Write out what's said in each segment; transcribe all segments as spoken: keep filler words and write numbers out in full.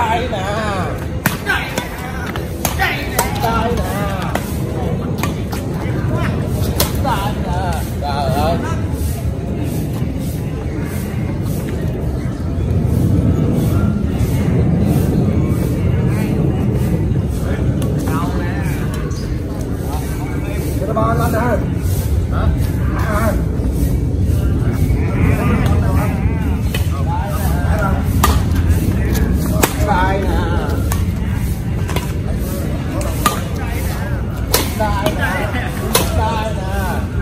Đây nè. Đây nè. Đây nè. Đây nè. Trời ơi. Cái bao lên nè. Hả? À. Đây nè. Đây nè. Đây nè.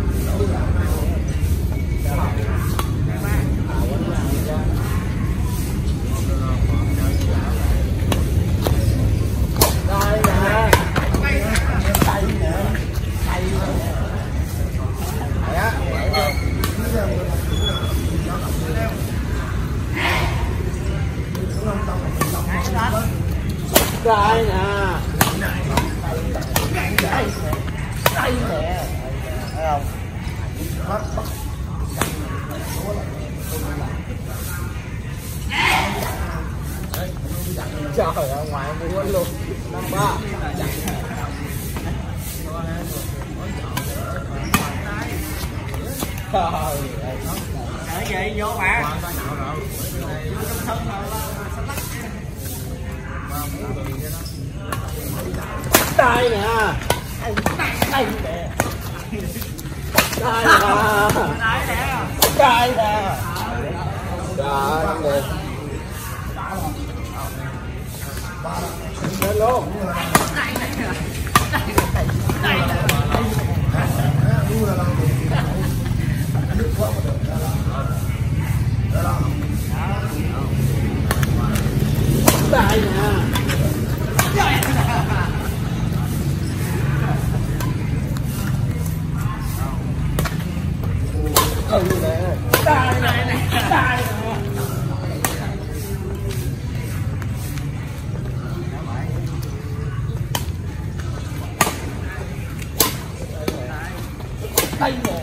Đây nè. Đây đây nè. Thấy không? Trời ơi, ngoài mua luôn. Năm ba. Trời ơi. Ở vậy vô mà. Đây nè. Đây nè. Đây nè. Đây nè. Đây nè. Lên luôn. Đây nè. Đây nè. Đây nè. Ừ nè. Đây nè. Đây nè. Đây nè.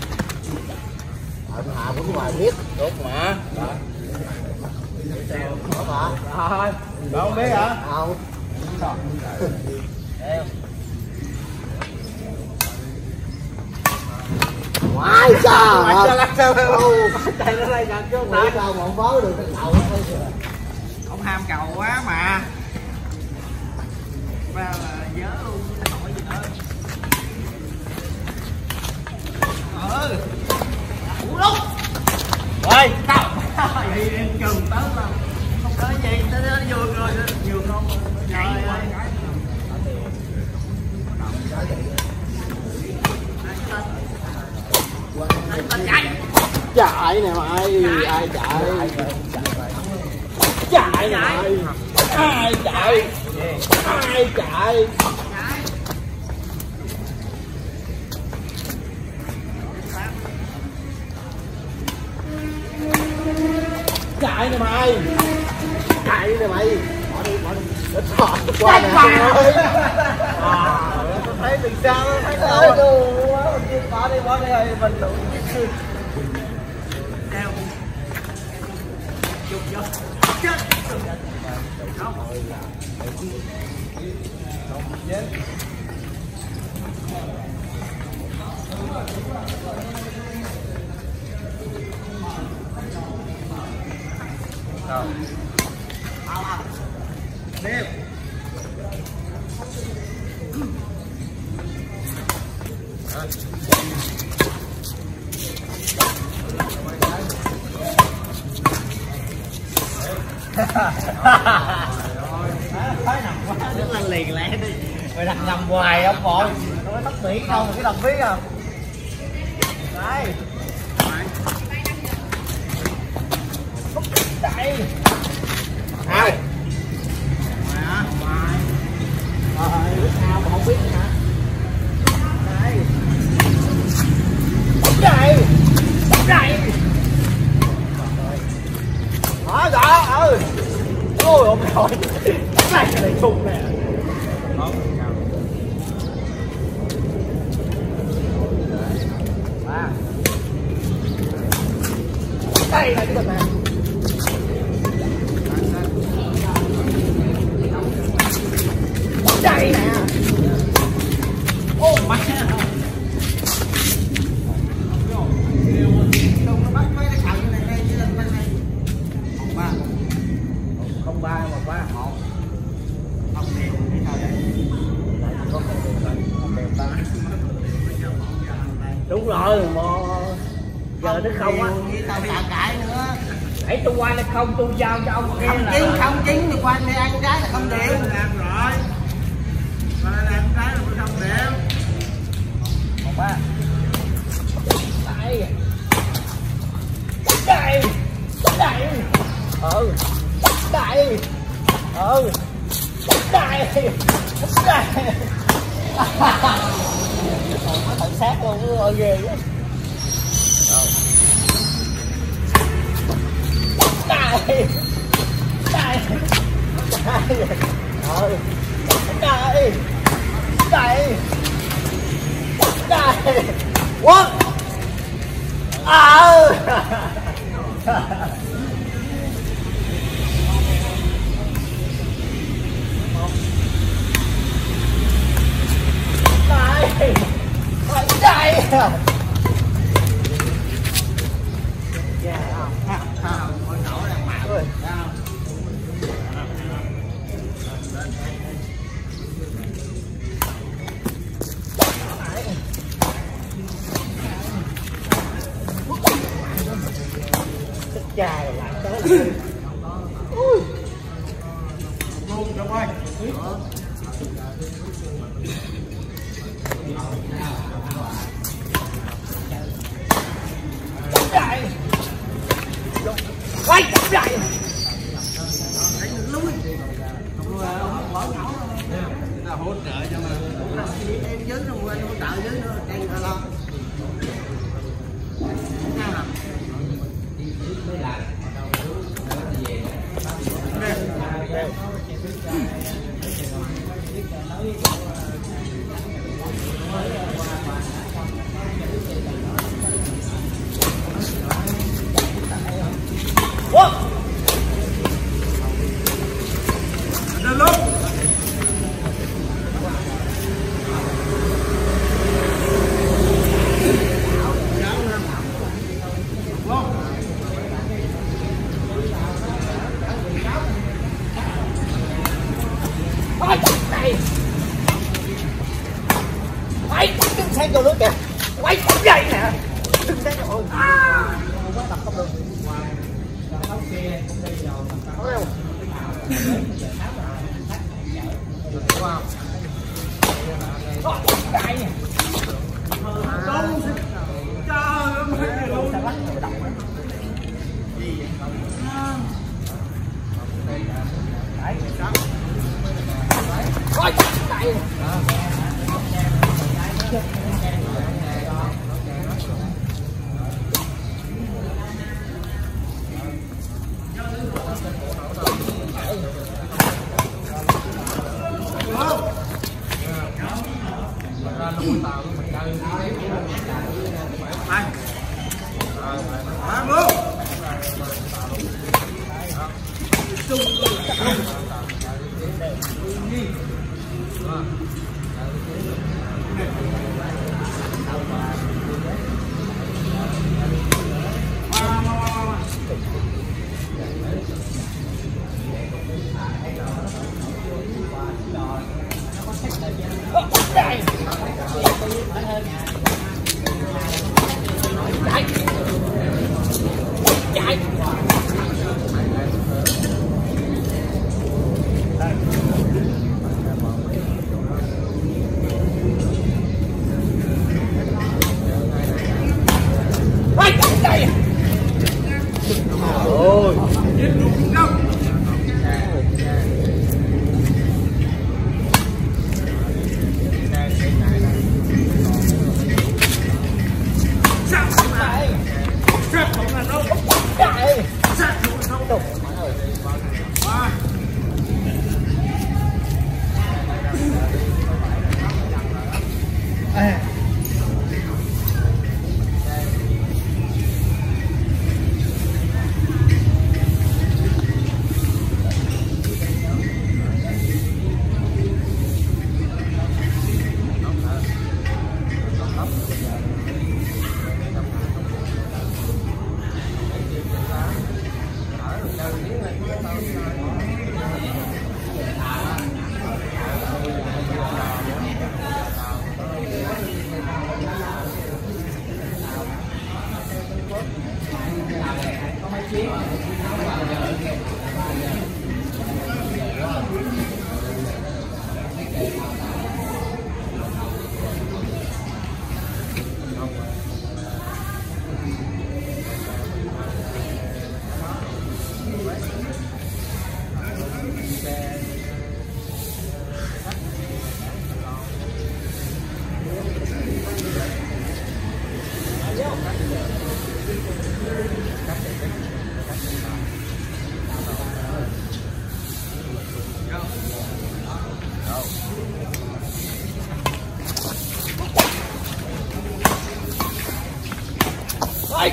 Ở Hà cũng ngoài biết được mà. Đó mà. Thôi. Đâu không biết hả? Không. Ngoài sao? Ngoài sao lắc sao đâu? Tay nó đây gần chứ không phải. Sao mà không bó được cái cầu thôi kìa. Ông ham cầu quá mà. Ra là nhớ luôn, hỏi gì nữa. Ừ. Ủa lúc. Rồi, sao? Vậy trường tới mà. Không tới gì, tới nó vườn rồi, vườn không. Trời ơi. Chạy nè mày, ai chạy? Chạy nè mày. Ai chạy? Ai chạy? Chạy nè mày. Chạy nè mày. Bỏ đi, bỏ đi. Nó thọt qua nè ơi. À, tôi thấy từ xa nó thấy đâu. Bỏ đi, bỏ đi ơi, mình tụi đeo chụp vô chết không rồi đeo thấy nằm quá đứng lên liền lẹ đi mày đặt nằm hoài ông bội nó mới tóc mỹ không cái đồng biết à đây đây ai hả rồi lúc nào mà không biết hả đây đây đây đó đó ừ ôi ôi trời này này thùng nè đây là cái này Đây nè. Ô má. Không nó bắt mấy cái thằng này đây lên bên này. Một ba. Không ba một ba một. Không đèn hay sao vậy? Có không đèn rồi, không đèn ta. Đúng rồi, mà giờ nó không á. Nghĩ tao xả cãi nữa. Để tôi qua nó không, tôi giao cho ông kia Không là chín, không chín thì qua đây ăn trái là không đều. Làm rồi. Mà làm cái là phải không đều. một ba. Đây. Đây. Đây. Ừ. Đây. Ừ. Đây. Đây. Thật sát luôn, ơi ghê quá. Đây. Đây. Đây. Ừ. Đây. Đây. Đây. What? À. Đây. Đây. Yeah. Không, không, mỗi nổ là mạo rồi. Không. Chà rồi lại tới. Ui. Luôn cho ơi. Chạy. Quay chạy. Lui. Ta hỗ trợ cho mà. Em dưới rồi quên hỗ trợ dưới nữa, đang lo. Sao nào? What? Lên luôn. Ôi này. Quay đứng sang cho nước kìa. Quay dậy nè. Đứng sang cho. À. Quá đập không được. Wow. Wow. Đại nè. Đông. Trời ơi mấy luôn. Sao bắt người đọc á. Gì vậy? Đấy. Ôi đại. Ai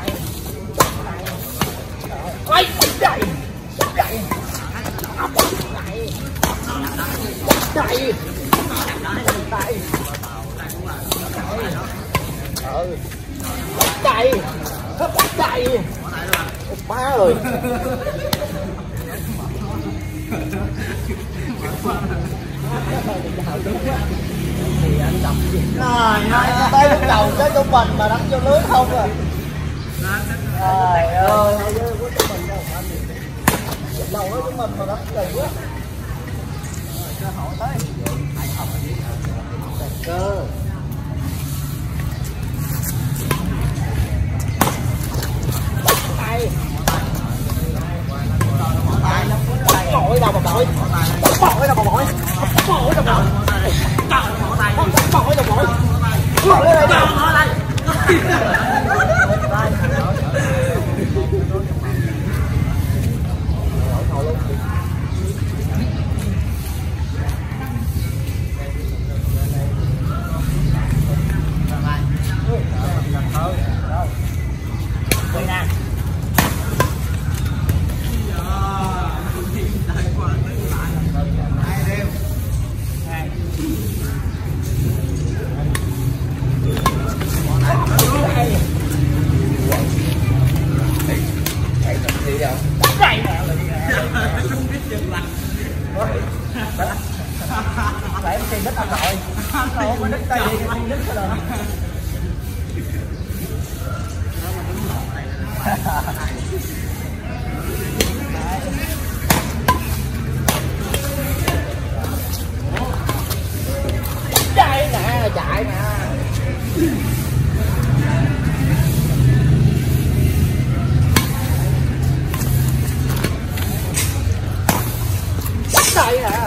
ai chạy chạy chạy chạy ừ chạy chạy má rồi Trời ơi, tới lúc đầu tới chỗ mình mà đánh vô lưới không rồi. Trời ơi, đầu đó chúng mình mà đánh kỳ quá. Cơ hội tới. Cơ. Bội đâu mà bội, bội đâu mà bội, bội đâu mà bội, bội đâu bội, bội đây đâu. Đây nè. Lại em tiền đít ông nội. Đâu có đít tay đi, tiền đít cái rồi. Chạy nè, chạy nè. Chạy nè.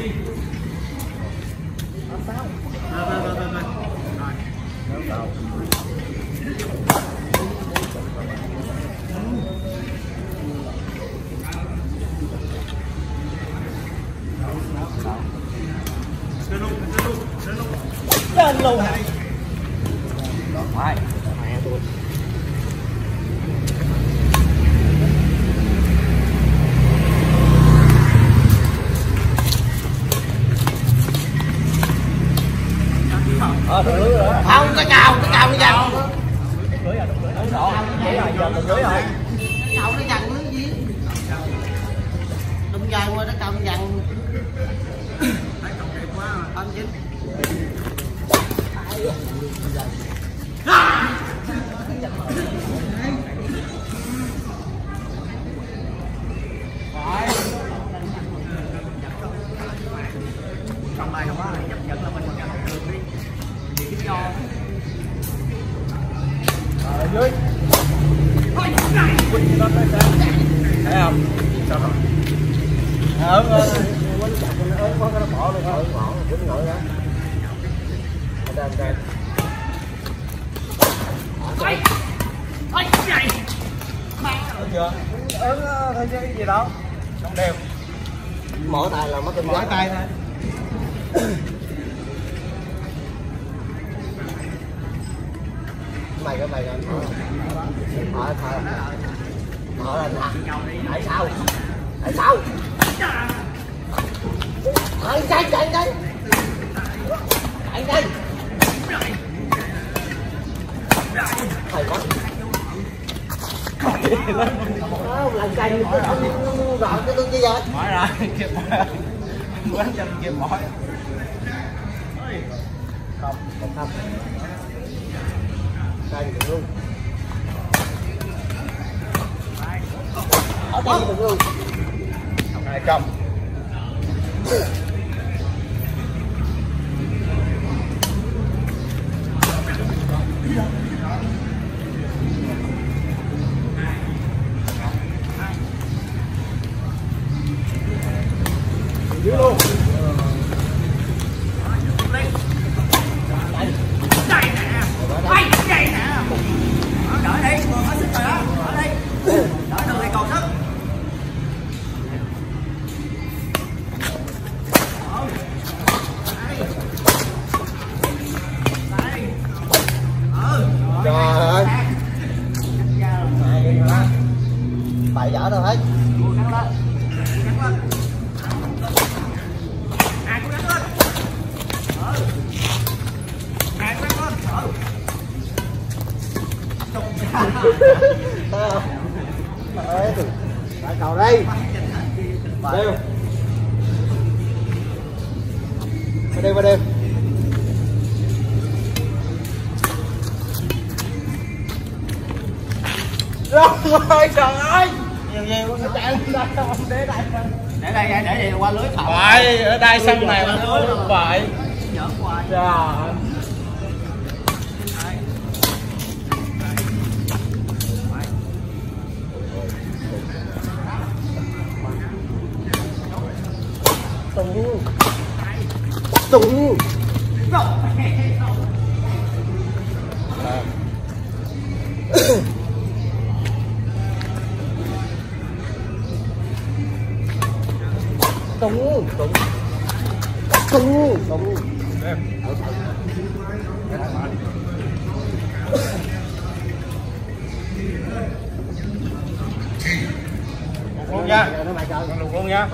Rồi, rồi, rồi, rồi, rồi. Rồi. Lên luôn, lên luôn, lên luôn. Lên luôn hả? Rồi. Mẹ tôi. Ờ, được lưới rồi. Không, cái cào, cái cào nó dằn. Lưới rồi, lưới rồi. Lưới rồi, giờ lưới rồi. Cái cào nó dằn lưới gì? Đụng dài qua cái cào nó dằn. Thấy cậu đẹp quá mà. Không chứ. Trong bài không á, chấp nhận là mình nhận được đi. Vì cái do. Ở dưới. Quýnh nó tới sao? Thấy không? Sao rồi? Ờ, ờ. Quýnh chặt nó ớn quá nó bỏ luôn thôi, bỏ quýnh ngồi đó. Đây đây. Ôi! Ôi vậy. Thấy chưa? Ớn thấy chứ cái gì đâu. Không đều. Mỗi tay là mất kinh Mỗi tay thôi. Mày cái mày cái thôi thôi mở lên nè. Tại sao? Tại sao? Chạy chạy chạy chạy chạy chạy thầy quá lần cày rồi cái tôi chi vậy Mỏi rồi, kịp mỏi. Quán chân kịp mỏi. không không không cày được luôn ở đây được luôn Hai trăm. dưới luôn Đây nè. Ôi đây nè. Đỡ đi, còn hết sức rồi đó. Đỡ đi. Đỡ được thì còn sức. trời ơi bậy dở đâu hết ơi phải cầu đi đều qua đây qua đây rồi trời ơi nhiều nhiều cái chạy đây không để đây Để đây để đây qua lưới thầu. Vậy, ở đây sân này mà lưới không vậy. Giỡn hoài. Trời ơi. Tùng Tùng Tùng Tùng Tùng Tùng Luôn nha. Lục luôn nha.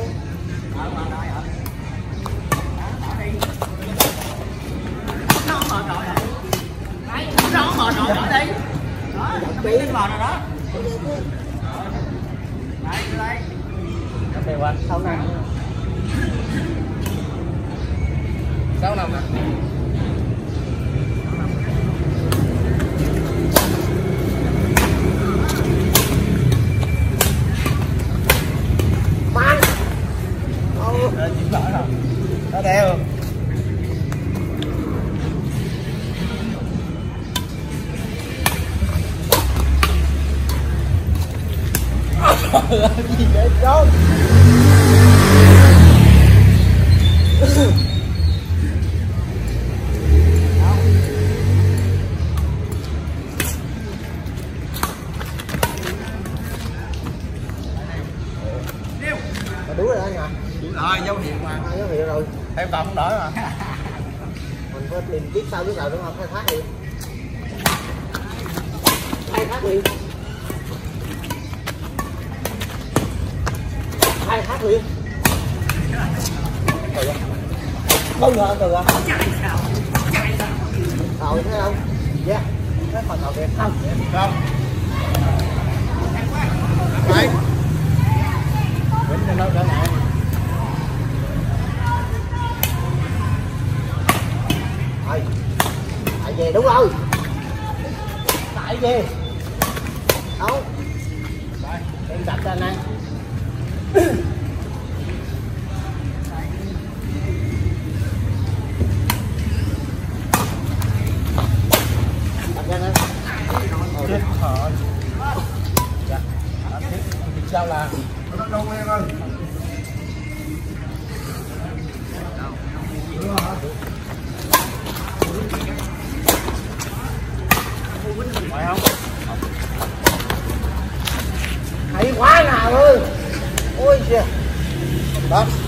Nó mệt rồi đấy. Đấy, nó mệt rồi đó đi. Đó, nó bị mệt rồi đó. Đây, đây. Đây qua sáu năm sáu năm nè. mang Ờ, chịu lỗi rồi. Nó đeo. gì vậy trốn hả? Rồi dấu hiệu mà. À, dấu hiệu rồi. Em còn không đổi mà. Mình phải tìm biết sao biết nào đúng không? Khai thác đi. Khai thác đi. Khai thác đi. Không ngờ từ à? Chạy sao? Chạy sao? Rồi thấy không? Dạ. Cái phần đầu đẹp không? Không. Đấy. Vĩnh lên đâu trở lại. Rồi. Tại về đúng không? Tại về. Đâu? Em đặt ra nè. Đặt ra nè. Chết rồi. Dạ. Anh biết sao là nó đâu em ơi. Phải không? Hay quá nào ơi. Ôi kìa. Đó.